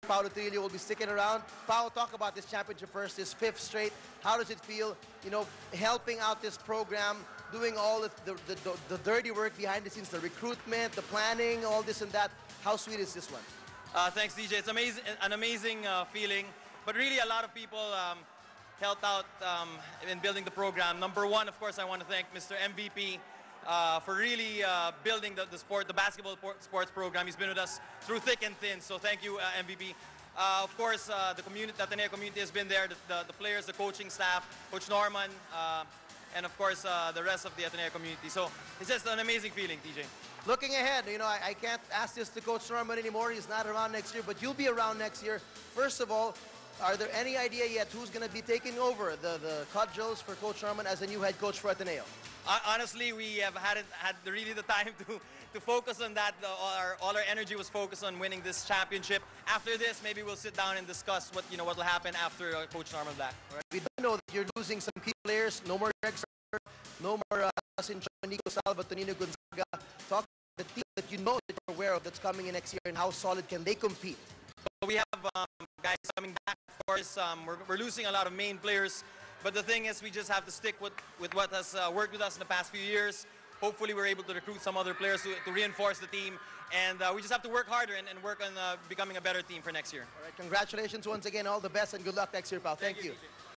Paolo Trillo will be sticking around. Paolo, talk about this championship first, this 5th straight. How does it feel, you know, helping out this program, doing all the dirty work behind the scenes, the recruitment, the planning, all this and that? How sweet is this one? Thanks, DJ. It's amazing, an amazing feeling. But really, a lot of people helped out in building the program. Number one, of course, I want to thank Mr. MVP for really building the basketball sports program. He's been with us through thick and thin. So thank you, MVP. Of course, the Ateneo community has been there. The players, the coaching staff, Coach Norman, and of course the rest of the Ateneo community. So it's just an amazing feeling, TJ. Looking ahead, you know, I can't ask this to Coach Norman anymore. He's not around next year, but you'll be around next year. First of all, are there any idea yet who's going to be taking over the cudgels for Coach Norman as the new head coach for Ateneo? Honestly, we have had really the time to focus on that. All our energy was focused on winning this championship. After this, maybe we'll sit down and discuss what will happen after Coach Norman Black. Right. We do know that you're losing some key players. No more Greg Sarver, no more Nico Salva, Tonino Gonzaga. Talk about the team that you know that you're aware of that's coming in next year, and how solid can they compete? So we have guys coming back. Of course, we're losing a lot of main players. But the thing is, we just have to stick with what has worked with us in the past few years. Hopefully, we're able to recruit some other players to reinforce the team. And we just have to work harder and work on becoming a better team for next year. All right, congratulations once again. All the best and good luck next year, pal. Thank you.